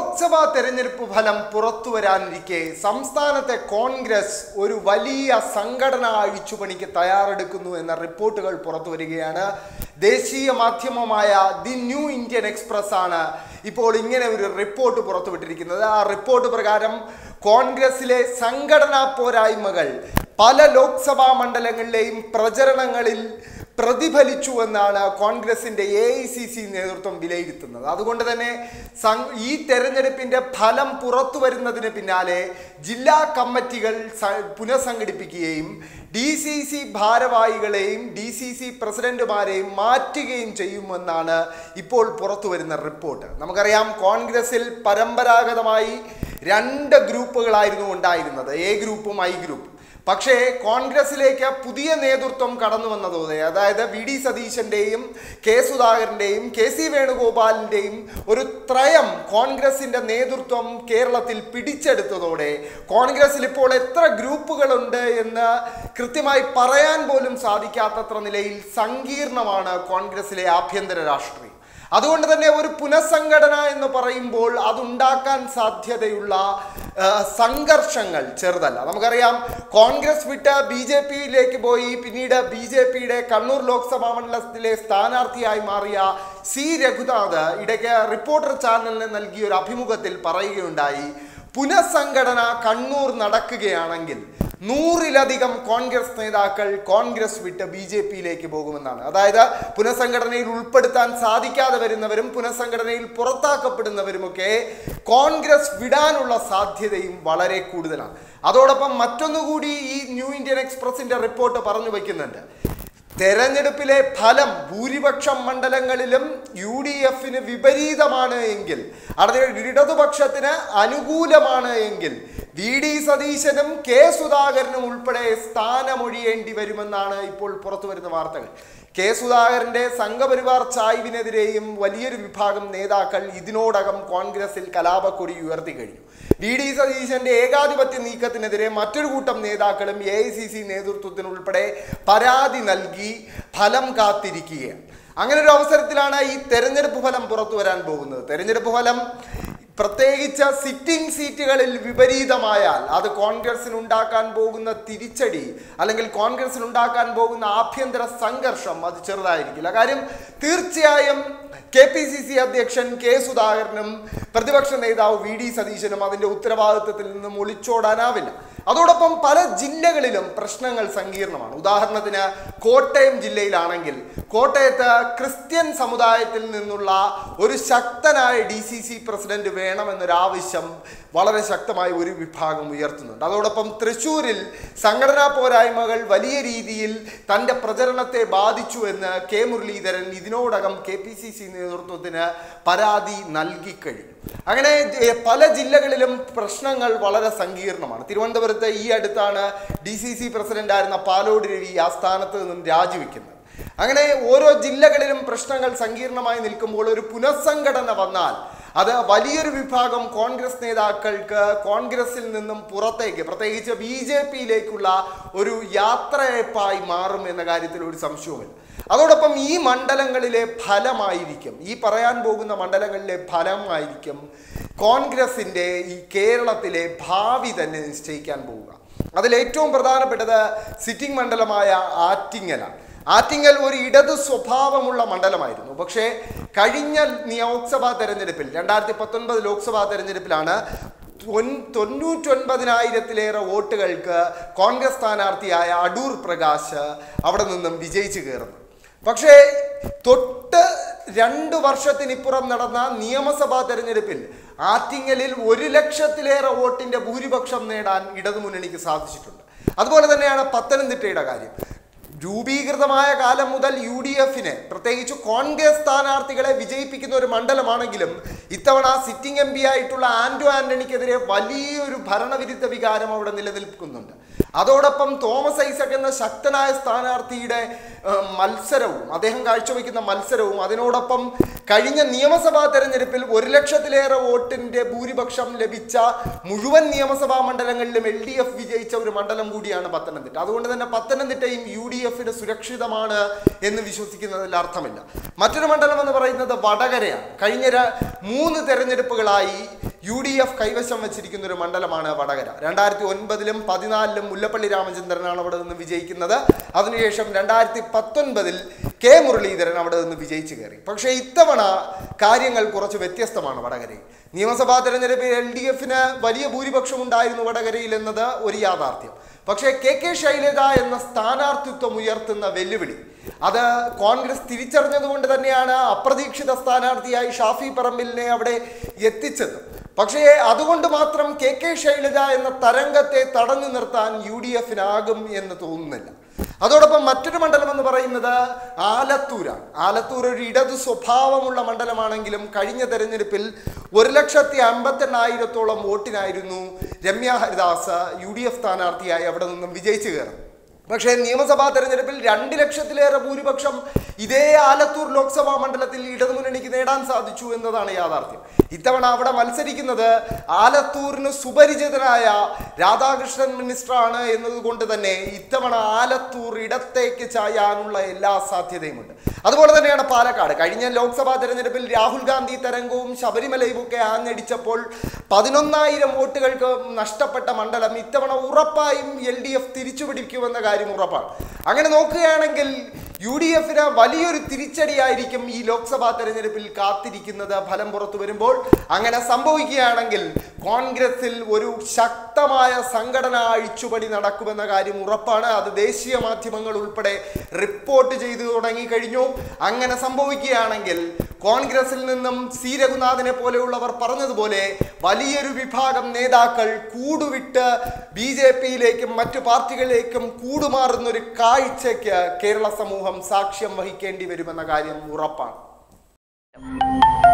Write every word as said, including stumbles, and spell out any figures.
ലോക്സഭാ തെരഞ്ഞെടുപ്പ് ഫലം പുറത്തു വരാനിരിക്കെ സംസ്ഥാനത്തെ കോൺഗ്രസ് ഒരു വലിയ സംഘടനാ അഴിച്ചുപണിക്ക് തയ്യാറെടുക്കുന്നു എന്ന റിപ്പോർട്ടുകൾ പുറത്തു വരികയാണ്. ദേശീയ മാധ്യമമായ ദി ന്യൂ ഇന്ത്യൻ എക്സ്പ്രസ് ആണ് ഇപ്പോൾ ഇങ്ങനെ ഒരു റിപ്പോർട്ട് പുറത്തുവിട്ടിരിക്കുന്നത്. ആ റിപ്പോർട്ട് പ്രകാരം കോൺഗ്രസിലെ സംഘടനാ പോരായ്മകൾ പല ലോക്സഭാ മണ്ഡലങ്ങളിലെയും പ്രചരണങ്ങളിൽ പ്രതിഫലിച്ചു എന്നാണ് കോൺഗ്രസിന്റെ എ ഐ സി സി നേതൃത്വം വിലയിരുത്തുന്നത്. അതുകൊണ്ട് തന്നെ ഈ തെരഞ്ഞെടുപ്പിന്റെ ഫലം പുറത്തു വരുന്നതിന് പിന്നാലെ ജില്ലാ കമ്മിറ്റികൾ പുനഃസംഘടിപ്പിക്കുകയും ഡി സി സി ഭാരവാഹികളെയും ഡി സി സി പ്രസിഡന്റുമാരെയും മാറ്റുകയും ചെയ്യുമെന്നാണ് ഇപ്പോൾ പുറത്തു വരുന്ന റിപ്പോർട്ട്. നമുക്കറിയാം, കോൺഗ്രസിൽ പരമ്പരാഗതമായി രണ്ട് ഗ്രൂപ്പുകളായിരുന്നു ഉണ്ടായിരുന്നത്, എ ഗ്രൂപ്പും ഐ ഗ്രൂപ്പും. പക്ഷേ കോൺഗ്രസിലേക്ക് പുതിയ നേതൃത്വം കടന്നു വന്നതോടെ, അതായത് വി ഡി സതീശന്റെയും കെ സുധാകരന്റെയും കെ സി വേണുഗോപാലിന്റെയും ഒരു ത്രയം കോൺഗ്രസിന്റെ നേതൃത്വം കേരളത്തിൽ പിടിച്ചെടുത്തതോടെ കോൺഗ്രസിൽ ഇപ്പോൾ എത്ര ഗ്രൂപ്പുകളുണ്ട് എന്ന് കൃത്യമായി പറയാൻ പോലും സാധിക്കാത്തത്ര നിലയിൽ സങ്കീർണമാണ് കോൺഗ്രസിലെ ആഭ്യന്തര രാഷ്ട്രീയം. അതുകൊണ്ട് തന്നെ ഒരു പുനഃസംഘടന എന്ന് പറയുമ്പോൾ അതുണ്ടാക്കാൻ സാധ്യതയുള്ള സംഘർഷങ്ങൾ ചെറുതല്ല. നമുക്കറിയാം, കോൺഗ്രസ് വിട്ട് ബി ജെ പിയിലേക്ക് പോയി പിന്നീട് ബി ജെ പിയുടെ കണ്ണൂർ ലോക്സഭാ മണ്ഡലത്തിലെ സ്ഥാനാർത്ഥിയായി മാറിയ സി രഘുനാഥ് ഇടയ്ക്ക് റിപ്പോർട്ടർ ചാനലിന് നൽകിയ ഒരു അഭിമുഖത്തിൽ പറയുകയുണ്ടായി, പുനഃസംഘടന കണ്ണൂർ നടക്കുകയാണെങ്കിൽ നൂറിലധികം കോൺഗ്രസ് നേതാക്കൾ കോൺഗ്രസ് വിട്ട് ബി ജെ പിയിലേക്ക് പോകുമെന്നാണ്. അതായത് പുനഃസംഘടനയിൽ ഉൾപ്പെടുത്താൻ സാധിക്കാതെ വരുന്നവരും പുനഃസംഘടനയിൽ പുറത്താക്കപ്പെടുന്നവരുമൊക്കെ കോൺഗ്രസ് വിടാനുള്ള സാധ്യതയും വളരെ കൂടുതലാണ്. അതോടൊപ്പം മറ്റൊന്നുകൂടി ഈ ന്യൂ ഇന്ത്യൻ എക്സ്പ്രസിന്റെ റിപ്പോർട്ട് പറഞ്ഞു വയ്ക്കുന്നുണ്ട്. തെരഞ്ഞെടുപ്പിലെ ഫലം ഭൂരിപക്ഷം മണ്ഡലങ്ങളിലും യു ഡി എഫിന് വിപരീതമാണ് എങ്കിൽ, അതായത് ഇടതുപക്ഷത്തിന് അനുകൂലമാണ് എങ്കിൽ വി ഡി സതീശനും കെ സുധാകരനും ഉൾപ്പെടെ സ്ഥാനമൊഴിയേണ്ടി വരുമെന്നാണ് ഇപ്പോൾ പുറത്തു വരുന്ന വാർത്തകൾ. കെ സുധാകരന്റെ സംഘപരിവാർ ചായ്വിനെതിരെയും വലിയൊരു വിഭാഗം നേതാക്കൾ ഇതിനോടകം കോൺഗ്രസിൽ കലാപക്കൊടി ഉയർത്തി കഴിഞ്ഞു. വി ഡി സതീശന്റെ ഏകാധിപത്യ നീക്കത്തിനെതിരെ മറ്റൊരു കൂട്ടം നേതാക്കളും എ ഐ സി സി നേതൃത്വത്തിനുൾപ്പെടെ പരാതി നൽകി ഫലം കാത്തിരിക്കുകയാണ്. അങ്ങനെ ഒരു അവസരത്തിലാണ് ഈ തെരഞ്ഞെടുപ്പ് ഫലം പുറത്തു വരാൻ പോകുന്നത്. തെരഞ്ഞെടുപ്പ് ഫലം പ്രത്യേകിച്ച് സിറ്റിംഗ് സീറ്റുകളിൽ വിപരീതമായാൽ അത് കോൺഗ്രസിന് ഉണ്ടാക്കാൻ പോകുന്ന തിരിച്ചടി അല്ലെങ്കിൽ കോൺഗ്രസിന് ഉണ്ടാക്കാൻ പോകുന്ന ആഭ്യന്തര സംഘർഷം അത് ചെറുതായിരിക്കില്ല. കാര്യം തീർച്ചയായും കെ പി സി സി അധ്യക്ഷൻ കെ സുധാകരനും പ്രതിപക്ഷ നേതാവ് വി ഡി സതീശനും അതിൻ്റെ ഉത്തരവാദിത്വത്തിൽ നിന്നും ഒളിച്ചോടാനാവില്ല. അതോടൊപ്പം പല ജില്ലകളിലും പ്രശ്നങ്ങൾ സങ്കീർണമാണ്. ഉദാഹരണത്തിന് കോട്ടയം ജില്ലയിലാണെങ്കിൽ കോട്ടയത്ത് ക്രിസ്ത്യൻ സമുദായത്തിൽ നിന്നുള്ള ഒരു ശക്തനായ ഡി സി സി പ്രസിഡന്റ് വേണമെന്നൊരാവശ്യം വളരെ ശക്തമായി ഒരു വിഭാഗം ഉയർത്തുന്നുണ്ട്. അതോടൊപ്പം തൃശ്ശൂരിൽ സംഘടനാ പോരായ്മകൾ വലിയ രീതിയിൽ തൻ്റെ പ്രചരണത്തെ ബാധിച്ചു എന്ന് കെ മുരളീധരൻ ഇതിനോടകം കെ പി സി സി നേതൃത്വത്തിന് പരാതി നൽകിക്കഴിഞ്ഞു. അങ്ങനെ പല ജില്ലകളിലും പ്രശ്നങ്ങൾ വളരെ സങ്കീർണമാണ്. തിരുവനന്തപുരത്ത് ഈ അടുത്താണ് ഡി സി സി പ്രസിഡന്റായിരുന്ന പാലോട് രവി ആ സ്ഥാനത്ത് നിന്നും രാജിവെക്കുന്നത്. അങ്ങനെ ഓരോ ജില്ലകളിലും പ്രശ്നങ്ങൾ സങ്കീർണമായി നിൽക്കുമ്പോൾ ഒരു പുനഃസംഘടന വന്നാൽ അത് വലിയൊരു വിഭാഗം കോൺഗ്രസ് നേതാക്കൾക്ക് കോൺഗ്രസിൽ നിന്നും പുറത്തേക്ക്, പ്രത്യേകിച്ച് ബി ജെ പിയിലേക്കുള്ള ഒരു യാത്രയപ്പായി മാറും എന്ന കാര്യത്തിൽ ഒരു സംശയവുമില്ല. അതോടൊപ്പം ഈ മണ്ഡലങ്ങളിലെ ഫലമായിരിക്കും, ഈ പറയാൻ പോകുന്ന മണ്ഡലങ്ങളിലെ ഫലമായിരിക്കും കോൺഗ്രസിൻ്റെ ഈ കേരളത്തിലെ ഭാവി തന്നെ നിശ്ചയിക്കാൻ പോവുക. അതിലേറ്റവും പ്രധാനപ്പെട്ടത് സിറ്റിംഗ് മണ്ഡലമായ ആറ്റിങ്ങലാണ്. ആറ്റിങ്ങൽ ഒരു ഇടതു സ്വഭാവമുള്ള മണ്ഡലമായിരുന്നു. പക്ഷേ കഴിഞ്ഞ ലോക്സഭാ തെരഞ്ഞെടുപ്പിൽ രണ്ടായിരത്തി പത്തൊൻപത് ലോക്സഭാ തെരഞ്ഞെടുപ്പിലാണ് തൊണ്ണൂറ്റൊൻപതിനായിരത്തിലേറെ വോട്ടുകൾക്ക് കോൺഗ്രസ് സ്ഥാനാർത്ഥിയായ അടൂർ പ്രകാശ് അവിടെ നിന്നും വിജയിച്ചു കയറുന്നു. പക്ഷേ തൊട്ട് രണ്ട് വർഷത്തിനിപ്പുറം നടന്ന നിയമസഭാ തെരഞ്ഞെടുപ്പിൽ ആറ്റിങ്ങലിൽ ഒരു ലക്ഷത്തിലേറെ വോട്ടിന്റെ ഭൂരിപക്ഷം നേടാൻ ഇടതുമുന്നണിക്ക് സാധിച്ചിട്ടുണ്ട്. അതുപോലെ തന്നെയാണ് പത്തനംതിട്ടയുടെ കാര്യം. രൂപീകൃതമായ കാലം മുതൽ യു ഡി എഫിന് പ്രത്യേകിച്ച് കോൺഗ്രസ് സ്ഥാനാർത്ഥികളെ വിജയിപ്പിക്കുന്ന ഒരു മണ്ഡലമാണെങ്കിലും ഇത്തവണ സിറ്റിംഗ് എം പി ആയിട്ടുള്ള ആന്റോ ആന്റണിക്കെതിരെ വലിയൊരു ഭരണവിരുദ്ധ വികാരം അവിടെ നിലനിൽക്കുന്നുണ്ട്. അതോടൊപ്പം തോമസ് ഐസക് എന്ന ശക്തനായ സ്ഥാനാർത്ഥിയുടെ മത്സരവും അദ്ദേഹം കാഴ്ചവെക്കുന്ന മത്സരവും അതിനോടൊപ്പം കഴിഞ്ഞ നിയമസഭാ തെരഞ്ഞെടുപ്പിൽ ഒരു ലക്ഷത്തിലേറെ വോട്ടിന്റെ ഭൂരിപക്ഷം ലഭിച്ച മുഴുവൻ നിയമസഭാ മണ്ഡലങ്ങളിലും എൽ ഡി എഫ് വിജയിച്ച ഒരു മണ്ഡലം കൂടിയാണ് പത്തനംതിട്ട. അതുകൊണ്ട് തന്നെ പത്തനംതിട്ടയും യു ഡി എഫിന് സുരക്ഷിതമാണ് എന്ന് വിശ്വസിക്കുന്നതിൽ അർത്ഥമില്ല. മറ്റൊരു മണ്ഡലം എന്ന് പറയുന്നത് വടകരയാണ്. കഴിഞ്ഞ മൂന്ന് തെരഞ്ഞെടുപ്പുകളായി യു ഡി എഫ് കൈവശം വെച്ചിരിക്കുന്ന ഒരു മണ്ഡലമാണ് വടകര. രണ്ടായിരത്തി ഒൻപതിലും പതിനാലിലും മുല്ലപ്പള്ളി രാമചന്ദ്രനാണ് അവിടെ നിന്ന് വിജയിക്കുന്നത്. അതിനുശേഷം രണ്ടായിരത്തി പത്തൊൻപതിൽ കെ മുരളീധരൻ അവിടെ നിന്ന് വിജയിച്ചു കയറി. പക്ഷേ ഇത്തവണ കാര്യങ്ങൾ കുറച്ച് വ്യത്യസ്തമാണ് വടകരയിൽ. നിയമസഭാ തെരഞ്ഞെടുപ്പിൽ എൽ ഡി എഫിന് വലിയ ഭൂരിപക്ഷം ഉണ്ടായിരുന്നു വടകരയിൽ എന്നത് ഒരു യാഥാർത്ഥ്യം. പക്ഷേ കെ കെ ശൈലജ എന്ന സ്ഥാനാർത്ഥിത്വം ഉയർത്തുന്ന വെല്ലുവിളി അത് കോൺഗ്രസ് തിരിച്ചറിഞ്ഞതുകൊണ്ട് തന്നെയാണ് അപ്രതീക്ഷിത സ്ഥാനാർത്ഥിയായി ഷാഫി പറമ്പിലിനെ അവിടെ എത്തിച്ചത്. പക്ഷേ അതുകൊണ്ട് മാത്രം കെ കെ ശൈലജ എന്ന തരംഗത്തെ തടഞ്ഞു നിർത്താൻ യു ഡി എഫിനാകും എന്ന് തോന്നുന്നില്ല. അതോടൊപ്പം മറ്റൊരു മണ്ഡലം എന്ന് പറയുന്നത് ആലത്തൂരാണ്. ആലത്തൂർ ഒരു ഇടതു സ്വഭാവമുള്ള മണ്ഡലമാണെങ്കിലും കഴിഞ്ഞ തെരഞ്ഞെടുപ്പിൽ ഒരു ലക്ഷത്തി അമ്പത്തെണ്ണായിരത്തോളം വോട്ടിനായിരുന്നു Ramya Haridas U D F സ്ഥാനാർത്ഥിയായി അവിടെ നിന്നും വിജയിച്ചു കയറും. പക്ഷേ നിയമസഭാ തെരഞ്ഞെടുപ്പിൽ രണ്ട് ലക്ഷത്തിലേറെ ഭൂരിപക്ഷം ഇതേ ആലത്തൂർ ലോക്സഭാ മണ്ഡലത്തിൽ ഇടതുമുന്നണിക്ക് നേടാൻ സാധിച്ചു എന്നതാണ് യാഥാർത്ഥ്യം. ഇത്തവണ അവിടെ മത്സരിക്കുന്നത് ആലത്തൂരിന് സുപരിചിതനായ രാധാകൃഷ്ണൻ മിനിസ്റ്ററാണ് എന്നതുകൊണ്ട് തന്നെ ഇത്തവണ ആലത്തൂർ ഇടത്തേക്ക് ചായാനുള്ള എല്ലാ സാധ്യതയുമുണ്ട്. അതുപോലെ തന്നെയാണ് പാലക്കാട്. കഴിഞ്ഞ ലോക്സഭാ തെരഞ്ഞെടുപ്പിൽ രാഹുൽ ഗാന്ധി തരംഗവും ശബരിമലയും ഒക്കെ ആഞ്ഞടിച്ചപ്പോൾ പതിനൊന്നായിരം വോട്ടുകൾക്ക് നഷ്ടപ്പെട്ട മണ്ഡലം ഇത്തവണ ഉറപ്പായും എൽ ഡി എഫ് തിരിച്ചുപിടിക്കുമെന്ന കാര്യം ഉറപ്പാണ്. അങ്ങനെ നോക്കുകയാണെങ്കിൽ യു ഡി എഫിന് വലിയൊരു തിരിച്ചടിയായിരിക്കും ഈ ലോക്സഭാ തെരഞ്ഞെടുപ്പിൽ കാത്തിരിക്കുന്നത് ഫലം പുറത്തു വരുമ്പോൾ. അങ്ങനെ സംഭവിക്കുകയാണെങ്കിൽ കോൺഗ്രസിൽ ഒരു ശക്തമായ സംഘടനാ അഴിച്ചുപണി നടക്കുമെന്ന കാര്യം ഉറപ്പാണ്. അത് ദേശീയ മാധ്യമങ്ങൾ ഉൾപ്പെടെ റിപ്പോർട്ട് ചെയ്തു തുടങ്ങിക്കഴിഞ്ഞു. അങ്ങനെ സംഭവിക്കുകയാണെങ്കിൽ കോൺഗ്രസിൽ നിന്നും സി രഘുനാഥിനെ പോലെയുള്ളവർ പറഞ്ഞതുപോലെ വലിയൊരു വിഭാഗം നേതാക്കൾ കൂടുവിട്ട് ബി ജെ പിയിലേക്കും മറ്റു പാർട്ടികളിലേക്കും കൂടുമാറുന്നൊരു കാഴ്ചയ്ക്ക് കേരള സമൂഹം സാക്ഷ്യം വഹിക്കേണ്ടി വരുമെന്ന കാര്യം ഉറപ്പാണ്.